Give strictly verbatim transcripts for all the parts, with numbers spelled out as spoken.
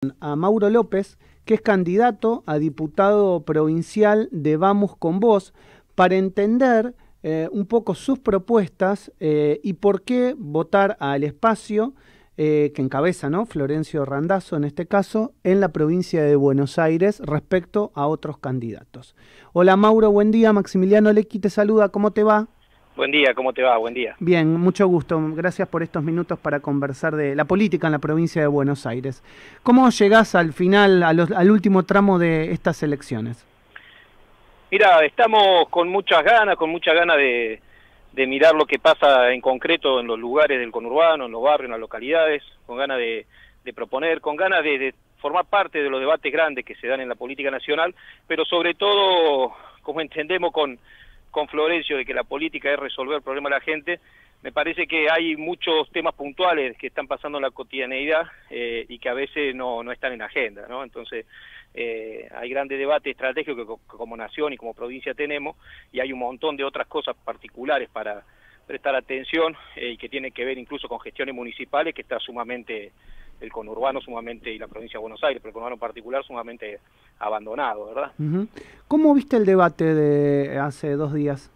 A Mauro López, que es candidato a diputado provincial de Vamos con Vos, para entender eh, un poco sus propuestas eh, y por qué votar al espacio eh, que encabeza, ¿no?, Florencio Randazzo en este caso, en la provincia de Buenos Aires respecto a otros candidatos. Hola Mauro, buen día. Maximiliano Lecchi te saluda, ¿cómo te va? Buen día, ¿cómo te va? Buen día. Bien, mucho gusto. Gracias por estos minutos para conversar de la política en la provincia de Buenos Aires. ¿Cómo llegás al final, a los, al último tramo de estas elecciones? Mira, estamos con muchas ganas, con muchas ganas de, de mirar lo que pasa en concreto en los lugares del conurbano, en los barrios, en las localidades, con ganas de, de proponer, con ganas de, de formar parte de los debates grandes que se dan en la política nacional, pero sobre todo, como entendemos con... con Florencio, de que la política es resolver el problema de la gente, me parece que hay muchos temas puntuales que están pasando en la cotidianeidad eh, y que a veces no, no están en agenda, ¿no? Entonces, eh, hay grandes debates estratégicos que, que como nación y como provincia tenemos, y hay un montón de otras cosas particulares para prestar atención eh, y que tienen que ver incluso con gestiones municipales, que está sumamente, el conurbano sumamente, y la provincia de Buenos Aires, pero el conurbano en particular, sumamente abandonado, ¿verdad? Uh-huh. ¿Cómo viste el debate de hace dos días?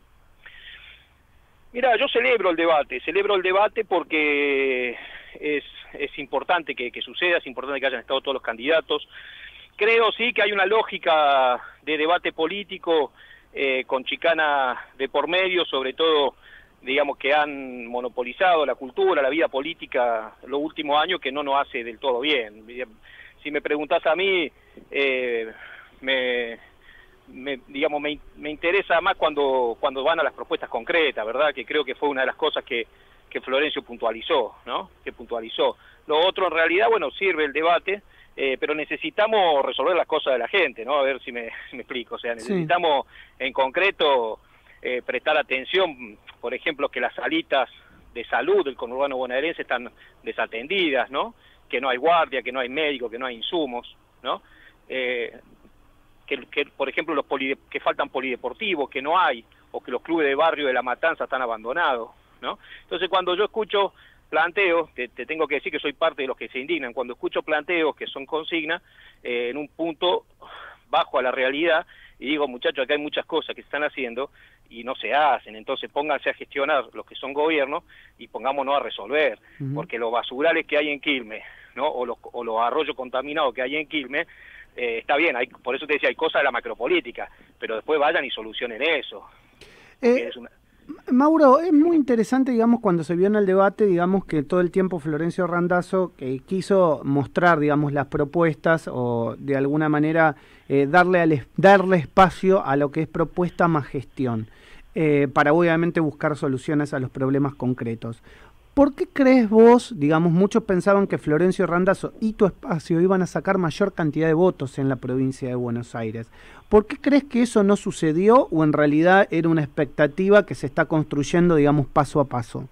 Mira, yo celebro el debate, celebro el debate porque es, es importante que, que suceda, es importante que hayan estado todos los candidatos. Creo sí que hay una lógica de debate político eh, con chicana de por medio, sobre todo, digamos, que han monopolizado la cultura, la vida política los últimos años, que no nos hace del todo bien. Si me preguntás a mí, eh, me, me, digamos, me, me interesa más cuando, cuando van a las propuestas concretas, ¿verdad? Que creo que fue una de las cosas que, que Florencio puntualizó, ¿no? Que puntualizó. Lo otro, en realidad, bueno, sirve el debate, eh, pero necesitamos resolver las cosas de la gente, ¿no? A ver si me, si me explico. O sea, necesitamos, sí, en concreto, eh, prestar atención, por ejemplo, que las salitas de salud del conurbano bonaerense están desatendidas, ¿no? Que no hay guardia, que no hay médico, que no hay insumos, ¿no? Eh, que, que, por ejemplo, los poli, que faltan polideportivos, que no hay, o que los clubes de barrio de La Matanza están abandonados, ¿no? Entonces, cuando yo escucho planteos, te, te tengo que decir que soy parte de los que se indignan, cuando escucho planteos que son consignas, eh, en un punto bajo a la realidad, y digo, muchachos, acá hay muchas cosas que se están haciendo y no se hacen, entonces pónganse a gestionar los que son gobiernos y pongámonos a resolver, uh-huh. Porque los basurales que hay en Quilmes, ¿no? O los, o los arroyos contaminados que hay en Quilmes, eh, está bien, hay, por eso te decía, hay cosas de la macropolítica, pero después vayan y solucionen eso. Eh, es una... Mauro, es muy interesante, digamos, cuando se vio en el debate, digamos, que todo el tiempo Florencio Randazzo que quiso mostrar, digamos, las propuestas o de alguna manera eh, darle, al, darle espacio a lo que es propuesta más gestión, eh, para obviamente buscar soluciones a los problemas concretos. ¿Por qué crees vos, digamos, muchos pensaban que Florencio Randazzo y tu espacio iban a sacar mayor cantidad de votos en la provincia de Buenos Aires? ¿Por qué crees que eso no sucedió o en realidad era una expectativa que se está construyendo, digamos, paso a paso?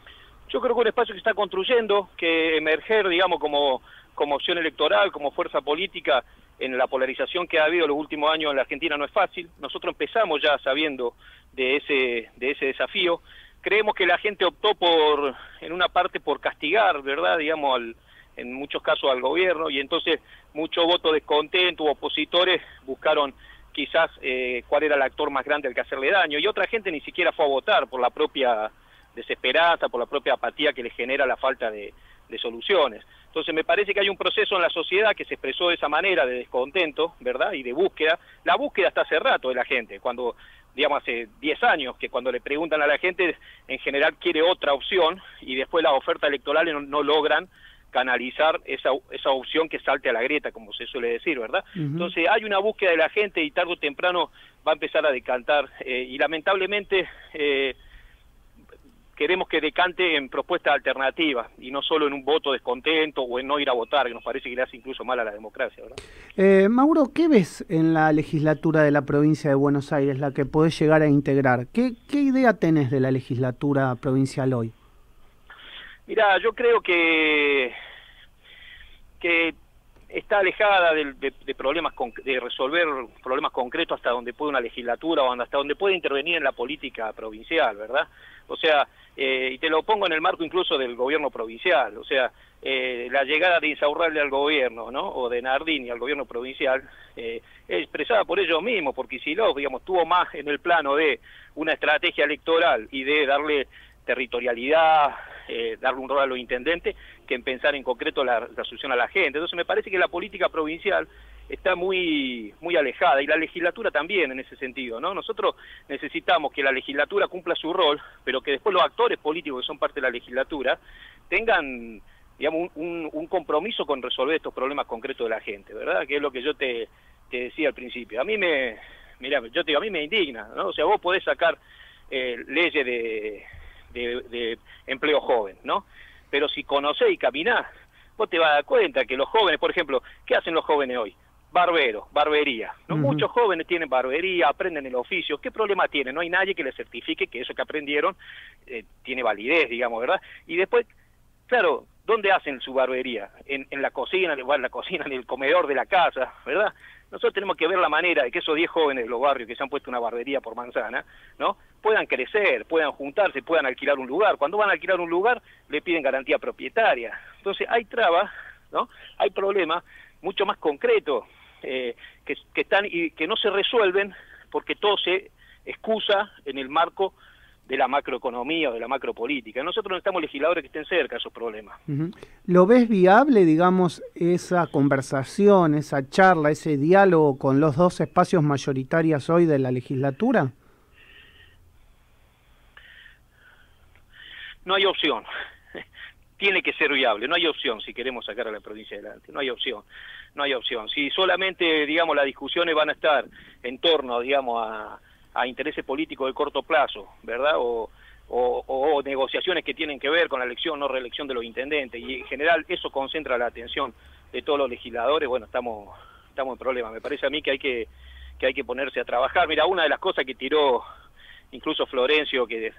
Yo creo que un espacio que está construyendo, que emerger, digamos, como, como opción electoral, como fuerza política, en la polarización que ha habido en los últimos años en la Argentina no es fácil. Nosotros empezamos ya sabiendo de ese, de ese desafío. Creemos que la gente optó por, en una parte, por castigar, ¿verdad?, digamos, al, en muchos casos al gobierno, y entonces muchos votos descontentos, opositores, buscaron quizás eh, cuál era el actor más grande al que hacerle daño, y otra gente ni siquiera fue a votar por la propia desesperanza, por la propia apatía que le genera la falta de, de soluciones. Entonces me parece que hay un proceso en la sociedad que se expresó de esa manera, de descontento, ¿verdad?, y de búsqueda. La búsqueda está hace rato de la gente, cuando... digamos, hace diez años, que cuando le preguntan a la gente, en general quiere otra opción, y después las ofertas electorales no, no logran canalizar esa, esa opción que salte a la grieta, como se suele decir, ¿verdad? Uh-huh. Entonces hay una búsqueda de la gente y tarde o temprano va a empezar a decantar, eh, y lamentablemente eh, queremos que decante en propuestas alternativas y no solo en un voto descontento o en no ir a votar, que nos parece que le hace incluso mal a la democracia, ¿verdad? Eh, Mauro, ¿qué ves en la legislatura de la provincia de Buenos Aires, la que podés llegar a integrar? ¿Qué, qué idea tenés de la legislatura provincial hoy? Mirá, yo creo que, que está está alejada de, de, de problemas con, de resolver problemas concretos hasta donde puede una legislatura o hasta donde puede intervenir en la política provincial, ¿verdad? O sea, eh, y te lo pongo en el marco incluso del gobierno provincial, o sea, eh, la llegada de Insaurralde al gobierno, ¿no? O de Nardini al gobierno provincial, eh, es expresada por ellos mismos, porque Kicillof, digamos, tuvo más en el plano de una estrategia electoral y de darle territorialidad, eh, darle un rol a los intendentes, que en pensar en concreto la, la solución a la gente. Entonces me parece que la política provincial está muy muy alejada, y la legislatura también en ese sentido, ¿no? Nosotros necesitamos que la legislatura cumpla su rol, pero que después los actores políticos que son parte de la legislatura tengan, digamos, un, un, un compromiso con resolver estos problemas concretos de la gente, ¿verdad? Que es lo que yo te, te decía al principio. A mí me, mirá, yo te digo, a mí me indigna, ¿no? O sea, vos podés sacar eh, leyes de, de, de empleo joven, ¿no? Pero si conocés y caminás, vos te vas a dar cuenta que los jóvenes, por ejemplo, ¿qué hacen los jóvenes hoy? Barberos, barbería, ¿no? Uh-huh. Muchos jóvenes tienen barbería, aprenden el oficio. ¿Qué problema tienen? No hay nadie que les certifique que eso que aprendieron eh, tiene validez, digamos, ¿verdad? Y después, claro, ¿dónde hacen su barbería? En, en la cocina, igual en la cocina, en el comedor de la casa, ¿verdad? Nosotros tenemos que ver la manera de que esos diez jóvenes de los barrios que se han puesto una barbería por manzana, ¿no? Puedan crecer, puedan juntarse, puedan alquilar un lugar. Cuando van a alquilar un lugar, le piden garantía propietaria. Entonces, hay trabas, ¿no? Hay problemas mucho más concretos eh, que, que están y que no se resuelven porque todo se excusa en el marco de la macroeconomía o de la macropolítica. Nosotros necesitamos legisladores que estén cerca de esos problemas. Uh-huh. ¿Lo ves viable, digamos, esa conversación, esa charla, ese diálogo con los dos espacios mayoritarios hoy de la legislatura? No hay opción. Tiene que ser viable, no hay opción si queremos sacar a la provincia adelante, no hay opción, no hay opción. Si solamente, digamos, las discusiones van a estar en torno, digamos, a, a intereses políticos de corto plazo, ¿verdad? O, o, o negociaciones que tienen que ver con la elección, no reelección de los intendentes, y en general eso concentra la atención de todos los legisladores, bueno, estamos estamos en problemas. Me parece a mí que hay que, que hay que ponerse a trabajar. Mira, una de las cosas que tiró incluso Florencio que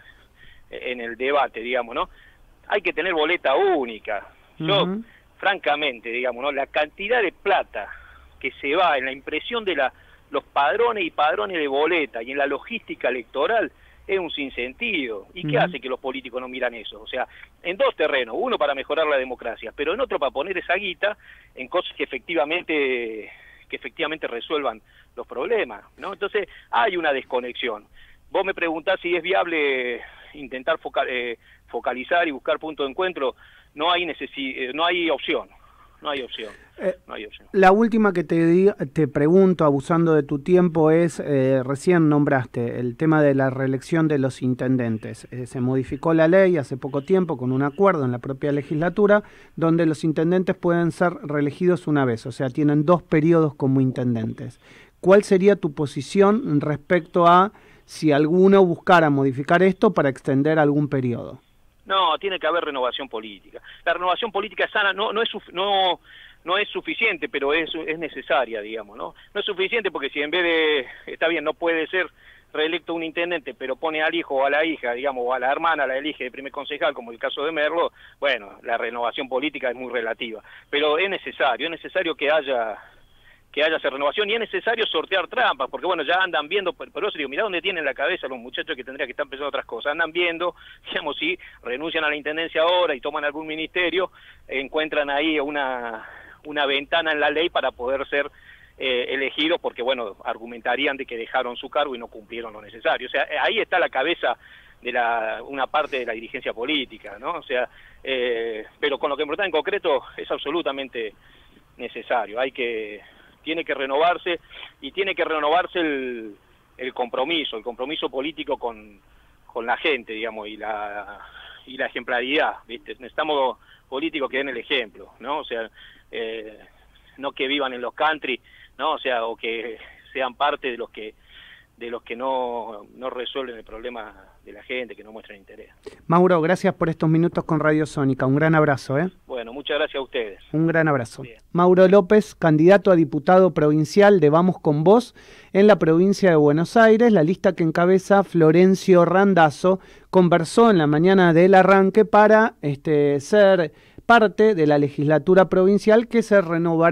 en el debate, digamos, ¿no? Hay que tener boleta única. Yo, uh-huh. francamente, digamos, ¿no? La cantidad de plata que se va en la impresión de la, los padrones y padrones de boleta y en la logística electoral es un sinsentido. ¿Y uh-huh. qué hace que los políticos no miran eso? O sea, en dos terrenos, uno para mejorar la democracia, pero en otro para poner esa guita en cosas que efectivamente que efectivamente resuelvan los problemas, ¿no? Entonces, hay una desconexión. Vos me preguntás si es viable intentar focal, eh, focalizar y buscar punto de encuentro. No hay necesi eh, no hay opción, no hay opción, eh, no hay opción. La última que te, di te pregunto, abusando de tu tiempo, es, eh, recién nombraste el tema de la reelección de los intendentes. Eh, se modificó la ley hace poco tiempo con un acuerdo en la propia legislatura, donde los intendentes pueden ser reelegidos una vez, o sea, tienen dos periodos como intendentes. ¿Cuál sería tu posición respecto a si alguno buscara modificar esto para extender algún periodo? No, tiene que haber renovación política. La renovación política sana no no es no no es suficiente, pero es es necesaria, digamos, ¿no? No es suficiente porque si en vez de, está bien, no puede ser reelecto un intendente, pero pone al hijo o a la hija, digamos, o a la hermana, la elige de primer concejal, como el caso de Merlo, bueno, la renovación política es muy relativa. Pero es necesario, es necesario que haya que haya esa renovación, y es necesario sortear trampas, porque bueno, ya andan viendo, por eso digo, mirá dónde tienen la cabeza los muchachos que tendrían que estar pensando otras cosas, andan viendo, digamos, si renuncian a la intendencia ahora y toman algún ministerio, encuentran ahí una, una ventana en la ley para poder ser eh, elegidos, porque bueno, argumentarían de que dejaron su cargo y no cumplieron lo necesario. O sea, ahí está la cabeza de la, una parte de la dirigencia política, ¿no? O sea, eh, pero con lo que me preguntan en concreto es absolutamente necesario, hay que... tiene que renovarse, y tiene que renovarse el, el compromiso, el compromiso político con, con la gente, digamos, y la y la ejemplaridad, ¿viste? Necesitamos políticos que den el ejemplo, ¿no? O sea, eh, no que vivan en los country, ¿no? O sea, o que sean parte de los que de los que no, no resuelven el problema de la gente, que no muestran interés. Mauro, gracias por estos minutos con Radio Sónica. Un gran abrazo, ¿eh? Bueno, muchas gracias a ustedes. Un gran abrazo. Bien. Mauro López, candidato a diputado provincial de Vamos con Vos en la provincia de Buenos Aires. La lista que encabeza Florencio Randazzo conversó en la mañana del arranque para este, ser parte de la legislatura provincial que se renovará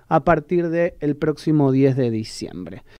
a partir del próximo diez de diciembre.